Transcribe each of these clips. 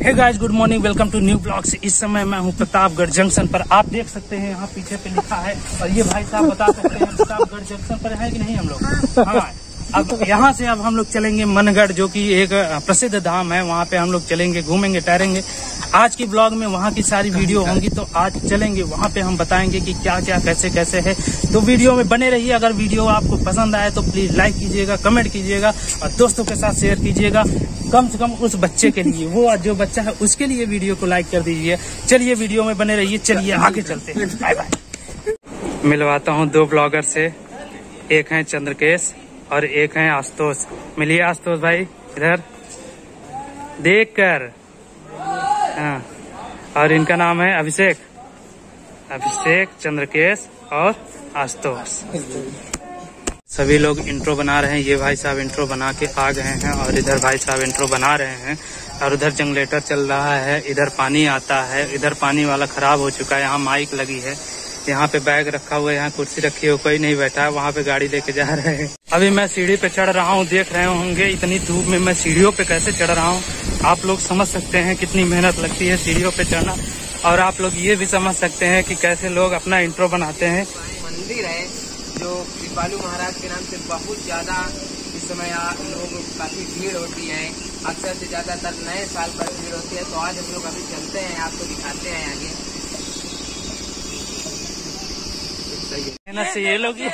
Hey guys, good morning, welcome to new blogs. इस समय मैं हूं प्रतापगढ़ जंक्शन पर। आप देख सकते हैं यहाँ पीछे पे लिखा है, और ये भाई साहब बता सकते हैं प्रतापगढ़ जंक्शन पर है कि नहीं हम लोग। हाँ, अब यहाँ से अब हम लोग चलेंगे मनगढ़, जो कि एक प्रसिद्ध धाम है। वहाँ पे हम लोग चलेंगे, घूमेंगे, टहरेंगे। आज की ब्लॉग में वहाँ की सारी वीडियो होंगी, तो आज चलेंगे वहाँ पे, हम बताएंगे कि क्या क्या कैसे कैसे है। तो वीडियो में बने रहिए। अगर वीडियो आपको पसंद आए तो प्लीज लाइक कीजिएगा, कमेंट कीजिएगा और दोस्तों के साथ शेयर कीजिएगा। कम से कम उस बच्चे के लिए, वो जो बच्चा है उसके लिए वीडियो को लाइक कर दीजिए। चलिए वीडियो में बने रहिए, चलिए आगे चलते हैं। Bye bye. मिलवाता हूँ दो ब्लॉगर से, एक है चंद्रकेश और एक है आशुतोष। मिलिए आशुतोष भाई, इधर देख कर। हाँ, और इनका नाम है अभिषेक, चंद्रकेश और आशुतोष। सभी लोग इंट्रो बना रहे हैं। ये भाई साहब इंट्रो बना के आ गए हैं और इधर भाई साहब इंट्रो बना रहे हैं। और उधर जनरेटर चल रहा है, इधर पानी आता है, इधर पानी वाला खराब हो चुका है। यहाँ माइक लगी है, यहाँ पे बैग रखा हुआ है, यहाँ कुर्सी रखी है, कोई नहीं बैठा है। वहाँ पे गाड़ी लेके जा रहे हैं। अभी मैं सीढ़ी पे चढ़ रहा हूँ, देख रहे होंगे इतनी धूप में मैं सीढ़ियों पे कैसे चढ़ रहा हूँ। आप लोग समझ सकते हैं कितनी मेहनत लगती है सीढ़ियों पे चढ़ना। और आप लोग ये भी समझ सकते हैं कि कैसे लोग अपना इंट्रो बनाते हैं। मंदिर है जो कृपालु महाराज के नाम से बहुत ज्यादा इस समय लोग काफी भीड़ होती है। अक्सर से ज्यादातर नए साल पर भीड़ होती है। तो आज हम लोग अभी चलते हैं, आपको दिखाते हैं आगे। मेहनत से ये लोग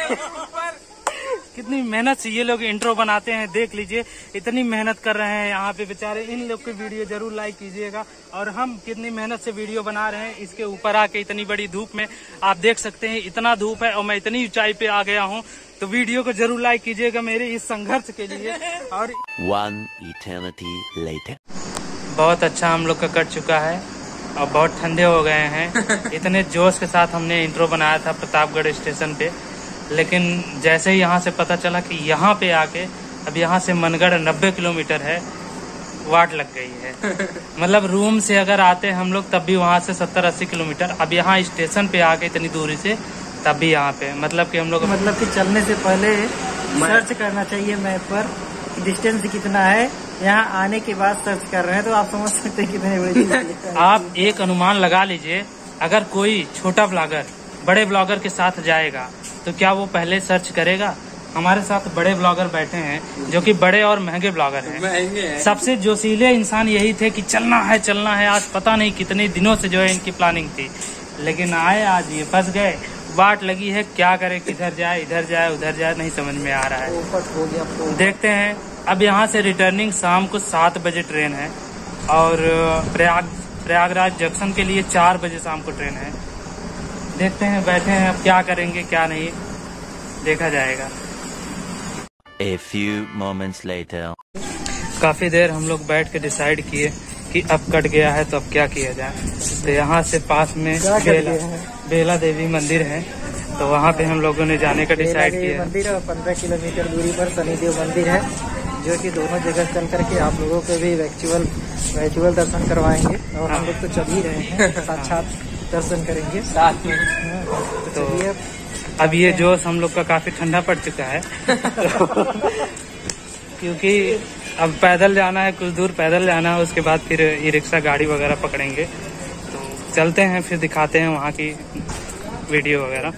कितनी मेहनत से ये लोग इंट्रो बनाते हैं, देख लीजिए। इतनी मेहनत कर रहे हैं यहाँ पे बेचारे। इन लोग की वीडियो जरूर लाइक कीजिएगा। और हम कितनी मेहनत से वीडियो बना रहे हैं, इसके ऊपर आके इतनी बड़ी धूप में आप देख सकते हैं। इतना धूप है और मैं इतनी ऊंचाई पे आ गया हूँ। तो वीडियो को जरूर लाइक कीजिएगा मेरे इस संघर्ष के लिए। और 1 eternity later। बहुत अच्छा हम लोग का कट चुका है और बहुत ठंडे हो गए हैं। इतने जोश के साथ हमने इंट्रो बनाया था प्रतापगढ़ स्टेशन पे, लेकिन जैसे ही यहाँ से पता चला कि यहाँ पे आके अब यहाँ से मनगढ़ 90 किलोमीटर है, वाट लग गई है। मतलब रूम से अगर आते हम लोग तब भी वहाँ से 70-80 किलोमीटर, अब यहाँ स्टेशन पे आके इतनी दूरी से तब भी यहाँ पे, मतलब कि हम लोग कि चलने से पहले सर्च करना चाहिए मैप पर डिस्टेंस कितना है। यहाँ आने के बाद सर्च कर रहे हैं तो आप समझ सकते हैं कितने बड़े। आप एक अनुमान लगा लीजिए, अगर कोई छोटा ब्लॉगर बड़े ब्लॉगर के साथ जाएगा तो क्या वो पहले सर्च करेगा? हमारे साथ बड़े ब्लॉगर बैठे हैं जो कि बड़े और महंगे ब्लॉगर हैं। सबसे जोशीले इंसान यही थे कि चलना है। आज पता नहीं कितने दिनों से जो है इनकी प्लानिंग थी, लेकिन आए आज ये फंस गए। वाट लगी है, क्या करे, किधर जाए, इधर जाए, उधर जाए, नहीं समझ में आ रहा है। देखते हैं। अब यहाँ से रिटर्निंग शाम को 7 बजे ट्रेन है और प्रयागराज जंक्शन के लिए 4 बजे शाम को ट्रेन है। देखते हैं, बैठे हैं, अब क्या करेंगे क्या नहीं देखा जाएगा। A few moments later। काफी देर हम लोग बैठ के डिसाइड किए कि अब कट गया है तो अब क्या किया जाए। तो यहाँ से पास में बेला देवी मंदिर है, तो वहाँ पे हम लोगों ने जाने का डिसाइड किया। मंदिर है 15 किलोमीटर दूरी पर शनिदेव मंदिर है, जो कि दोनों जगह चल करके आप लोगों को भी वर्चुअल दर्शन करवाएंगे। और हम लोग तो चल ही रहे हैं, साक्षात दर्शन करेंगे साथ में। तो अब ये जोश हम लोग का काफी ठंडा पड़ चुका है। क्योंकि अब पैदल जाना है, कुछ दूर पैदल जाना है, उसके बाद फिर ई रिक्शा गाड़ी वगैरह पकड़ेंगे। तो चलते हैं, फिर दिखाते हैं वहाँ की वीडियो वगैरह।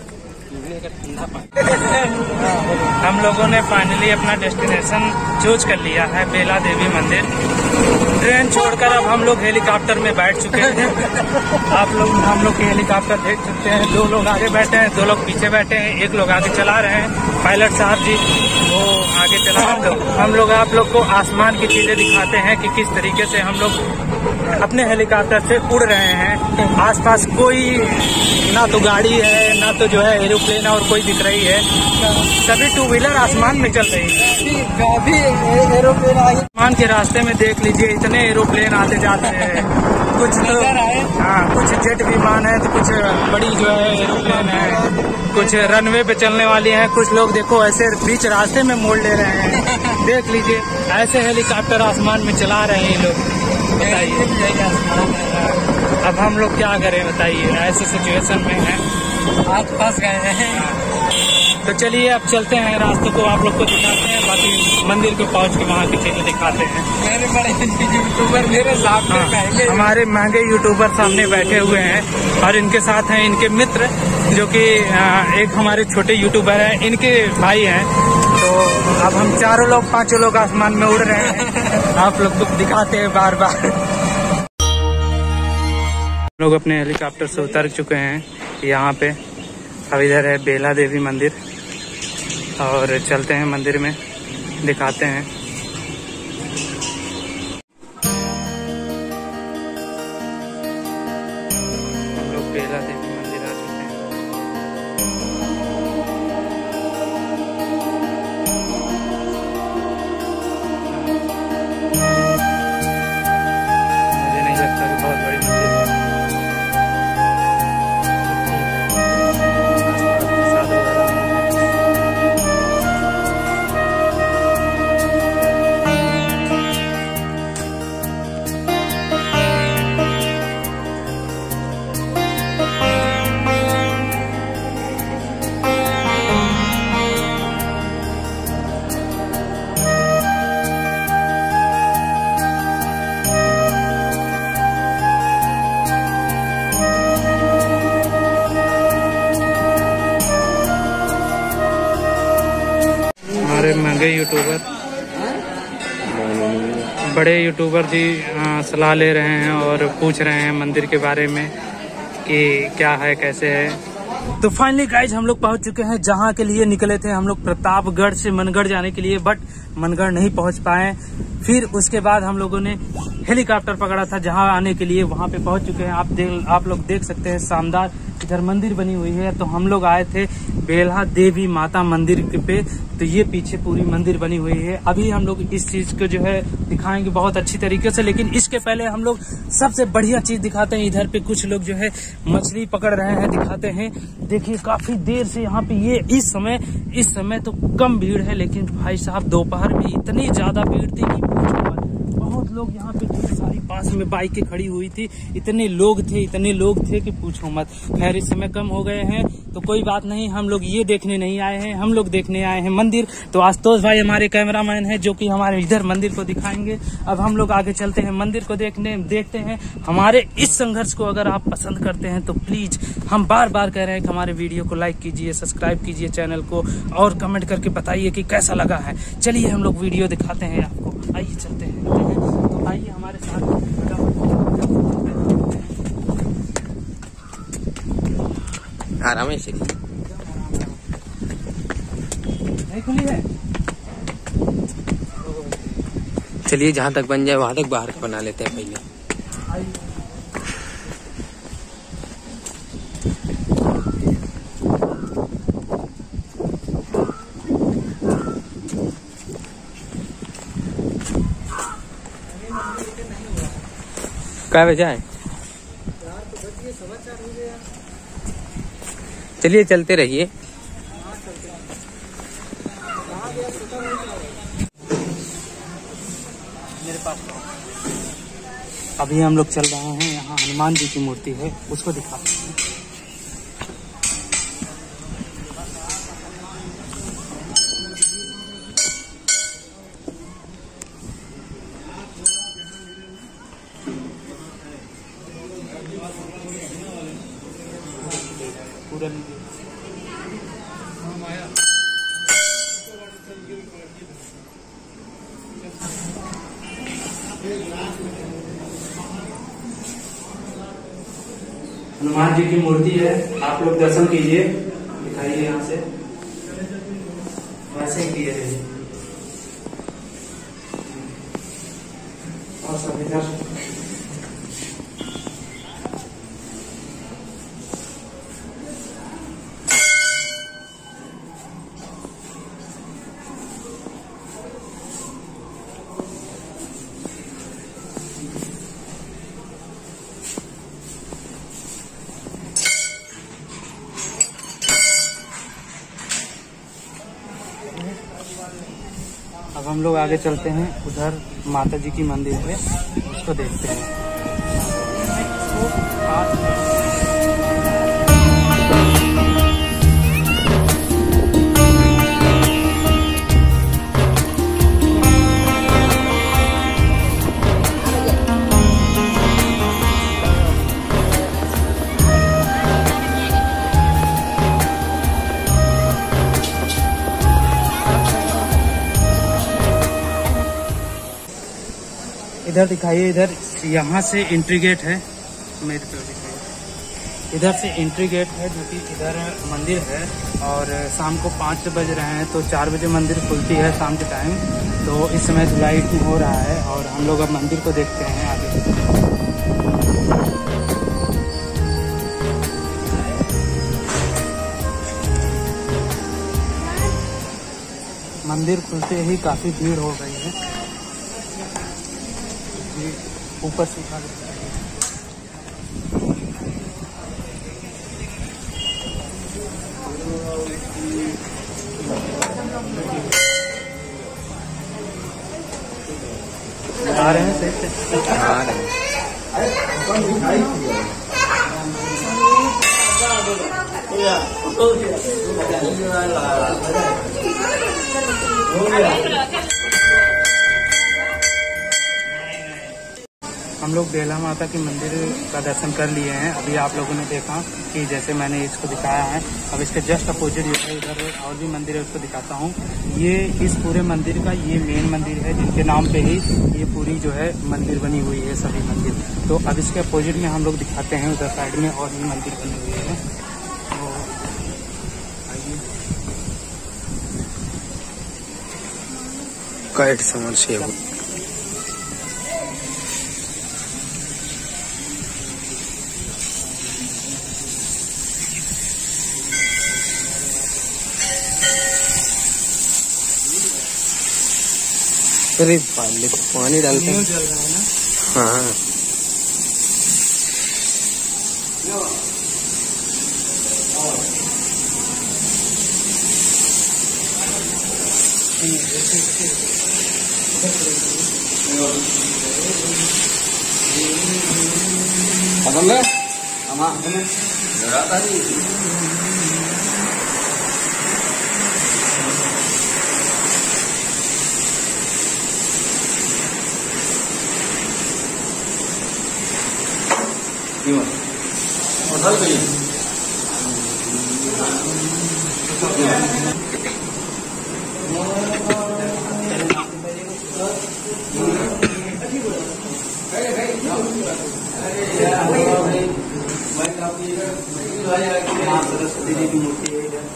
हम लोगों ने फाइनली अपना डेस्टिनेशन चूज कर लिया है, बेला देवी मंदिर। ट्रेन छोड़कर अब हम लोग हेलीकॉप्टर में बैठ चुके हैं। आप लोग हम लोग के हेलीकॉप्टर देख सकते हैं। 2 लोग आगे बैठे हैं, 2 लोग पीछे बैठे हैं, 1 लोग आगे चला रहे हैं। पायलट साहब जी वो आगे चला रहे हैं। हम लोग आप लोग को आसमान की चीजें दिखाते हैं कि किस तरीके से हम लोग अपने हेलीकॉप्टर से उड़ रहे हैं। आसपास कोई ना तो गाड़ी है, ना तो जो है एरोप्लेन और कोई दिख रही है। सभी 2 व्हीलर आसमान में चल रही है। एरोप्लेन आसमान के रास्ते में देख लीजिए, इतने एरोप्लेन आते जाते हैं। कुछ तो कुछ जेट विमान है, तो कुछ बड़ी जो है एरोप्लेन है, कुछ रनवे पे चलने वाली है। कुछ लोग देखो ऐसे बीच रास्ते में मोड़ ले रहे हैं। देख लीजिए, ऐसे हेलीकॉप्टर आसमान में चला रहे हैं लोग। बताइए अब हम लोग क्या करें, बताइए। ऐसे सिचुएशन में है, आज फंस गए हैं। तो चलिए अब चलते हैं, रास्तों को आप लोग को दिखाते हैं, बाकी मंदिर को पहुंच के वहाँ की चीजें दिखाते हैं। मेरे बड़े यूट्यूबर मेरे सामने पहले हमारे महंगे यूट्यूबर सामने बैठे हुए हैं और इनके साथ हैं इनके मित्र, जो कि एक हमारे छोटे यूट्यूबर हैं, इनके भाई हैं। तो अब हम चारों लोग पांचों लोग आसमान में उड़ रहे हैं, आप लोग को दिखाते हैं बार बार। लोग अपने हेलीकॉप्टर से उतर चुके हैं यहाँ पे। अब इधर है बेला देवी मंदिर और चलते हैं मंदिर में, दिखाते हैं। हम लोग बेला देवी मंदिर आ चुके हैं। मुझे नहीं लगता कि बहुत बड़ी मंदिर है। हमारे महंगे यूट्यूबर, बड़े यूट्यूबर जी सलाह ले रहे हैं और पूछ रहे हैं मंदिर के बारे में कि क्या है, कैसे है। तो फाइनली गाइज हम लोग पहुंच चुके हैं जहां के लिए निकले थे हम लोग, प्रतापगढ़ से मनगढ़ जाने के लिए, बट मनगढ़ नहीं पहुंच पाए। फिर उसके बाद हम लोगों ने हेलीकॉप्टर पकड़ा था जहां आने के लिए, वहां पे पहुंच चुके हैं। आप लोग देख सकते हैं शानदार इधर मंदिर बनी हुई है। तो हम लोग आए थे बेला देवी माता मंदिर पे, तो ये पीछे पूरी मंदिर बनी हुई है। अभी हम लोग इस चीज को जो है दिखाएंगे बहुत अच्छी तरीके से, लेकिन इसके पहले हम लोग सबसे बढ़िया चीज दिखाते हैं। इधर पे कुछ लोग जो है मछली पकड़ रहे हैं, दिखाते हैं। देखिए काफी देर से यहाँ पे ये इस समय तो कम भीड़ है, लेकिन भाई साहब दोपहर में इतनी ज्यादा भीड़ थी कि पूछो मत। बहुत लोग यहाँ पे ढेर सारी पास में बाइकें खड़ी हुई थी, इतने लोग थे कि पूछो मत। खैर इस समय कम हो गए हैं तो कोई बात नहीं, हम लोग ये देखने नहीं आए हैं, हम लोग देखने आए हैं मंदिर। तो आशुतोष भाई हमारे कैमरामैन हैं जो कि हमारे इधर मंदिर को दिखाएंगे। अब हम लोग आगे चलते हैं मंदिर को देखते हैं। हमारे इस संघर्ष को अगर आप पसंद करते हैं तो प्लीज हम बार बार कह रहे हैं कि हमारे वीडियो को लाइक कीजिए, सब्सक्राइब कीजिए चैनल को, और कमेंट करके बताइए कि कैसा लगा है। चलिए हम लोग वीडियो दिखाते हैं आपको, आइए चलते हैं। तो आइए हमारे साथ, आराम से नहीं खुली है। चलिए जहाँ तक बन जाए वहां तक बाहर का बना लेते हैं पहले। क्या वजह है? चलिए चलते रहिए। मेरे पास अभी हम लोग चल रहे हैं, यहाँ हनुमान जी की मूर्ति है, उसको दिखाते हैं। पूरा हनुमान जी की मूर्ति है, आप लोग दर्शन कीजिए, दिखाइए यहाँ से, वैसे ही किए रहिए। और सब इधर अब हम लोग आगे चलते हैं, उधर माता जी की मंदिर है, उसको देखते हैं। इधर दिखाइए, इधर यहाँ से एंट्री गेट है, मेरे तरफ दिखाइए, इधर से एंट्री गेट है जो कि इधर मंदिर है। और शाम को 5 बज रहे हैं, तो 4 बजे मंदिर खुलती है शाम के टाइम। तो इस समय लाइट हो रहा है और हम लोग अब मंदिर को देखते हैं आगे। मंदिर खुलते ही काफी भीड़ हो गई है, ऊपर से उठा लेते हैं। आ रहे हैं सही से आ रहे हैं। हम लोग बेला माता के मंदिर का दर्शन कर लिए हैं। अभी आप लोगों ने देखा कि जैसे मैंने इसको दिखाया है, अब इसके जस्ट अपोजिट जो है इधर और भी मंदिर है, उसको दिखाता हूँ। ये इस पूरे मंदिर का ये मेन मंदिर है, जिनके नाम पे ही ये पूरी जो है मंदिर बनी हुई है, सभी मंदिर। तो अब इसके अपोजिट में हम लोग दिखाते हैं, उधर साइड में और भी मंदिर बनी हुई है। तो आइए, काइट समस्या अरे पानी डालते हैं। जल रहा है ना। हाँ सरस्वती जी की मूर्ति है इधर।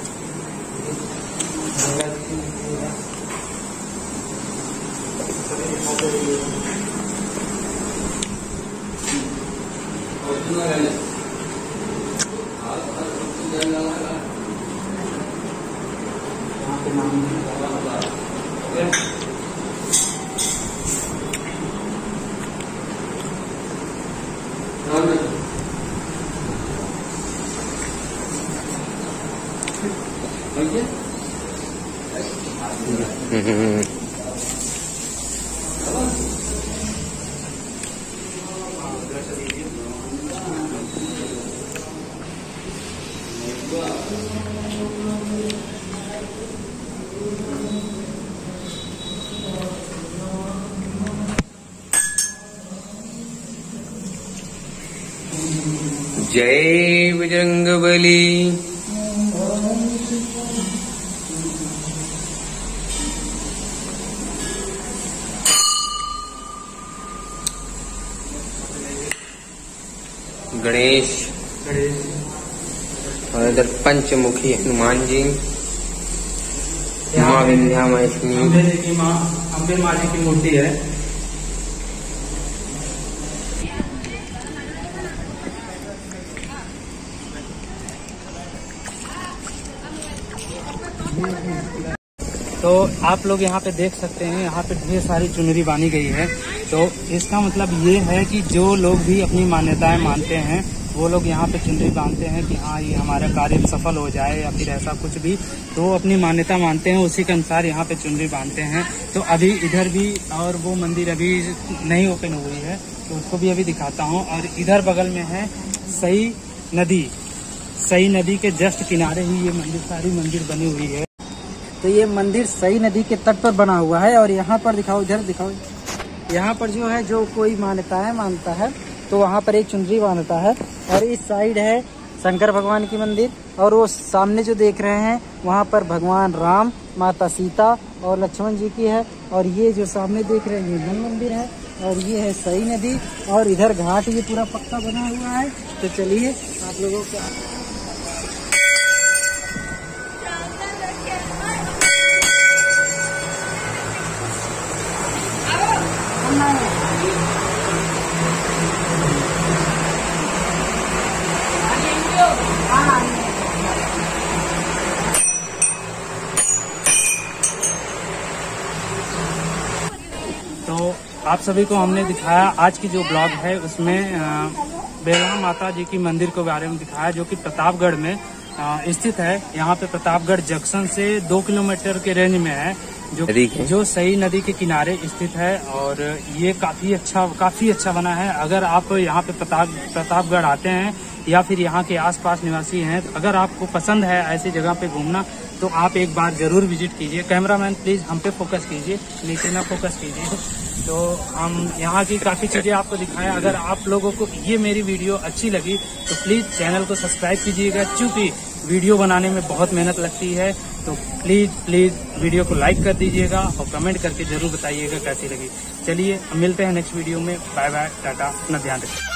जय बजरंगबली। गणेश और इधर पंचमुखी हनुमान जी, माँ विंध्यावासिनी, अम्बे माँ जी की मूर्ति है। तो आप लोग यहाँ पे देख सकते हैं, यहाँ पे ढेर सारी चुनरी बांधी गई है। तो इसका मतलब ये है कि जो लोग भी अपनी मान्यताएं मानते हैं, वो लोग यहाँ पे चुनरी बांधते हैं कि हाँ ये हमारा कार्य सफल हो जाए या फिर ऐसा कुछ भी, तो वो अपनी मान्यता मानते हैं, उसी के अनुसार यहाँ पे चुनरी बांधते हैं। तो अभी इधर भी, और वो मंदिर अभी नहीं ओपन हुई है, तो उसको भी अभी दिखाता हूँ। और इधर बगल में है सई नदी, सई नदी के जस्ट किनारे ही ये मंदिर, सारी मंदिर बनी हुई है। तो ये मंदिर सई नदी के तट पर बना हुआ है। और यहाँ पर दिखाओ, इधर दिखाओ, यहाँ पर जो है जो कोई मान्यताएं मानता है तो वहाँ पर एक चुनरी बांधता है। और इस साइड है शंकर भगवान की मंदिर, और वो सामने जो देख रहे हैं वहाँ पर भगवान राम, माता सीता और लक्ष्मण जी की है। और ये जो सामने देख रहे हैं ये मन मंदिर है। और ये है सई नदी, और इधर घाट ये पूरा पक्का बना हुआ है। तो चलिए आप लोगों को तो आप सभी को हमने दिखाया आज की जो ब्लॉग है उसमें बेलहा माता जी की मंदिर के बारे में दिखाया, जो कि प्रतापगढ़ में स्थित है। यहाँ पे प्रतापगढ़ जंक्शन से 2 किलोमीटर के रेंज में है, जो सई नदी के किनारे स्थित है। और ये काफी अच्छा बना है। अगर आप यहाँ पे प्रतापगढ़ आते हैं या फिर यहाँ के आसपास निवासी हैं, तो अगर आपको पसंद है ऐसी जगह पे घूमना तो आप एक बार जरूर विजिट कीजिए। कैमरामैन प्लीज हम पे फोकस कीजिए, नीचे ना फोकस कीजिए। तो हम यहाँ की काफी चीजें आपको दिखाएं। अगर आप लोगों को ये मेरी वीडियो अच्छी लगी तो प्लीज चैनल को सब्सक्राइब कीजिएगा, क्योंकि वीडियो बनाने में बहुत मेहनत लगती है। तो प्लीज वीडियो को लाइक कर दीजिएगा और कमेंट करके जरूर बताइएगा कैसी लगी। चलिए मिलते हैं नेक्स्ट वीडियो में। बाय बाय, टाटा, अपना ध्यान रखिए।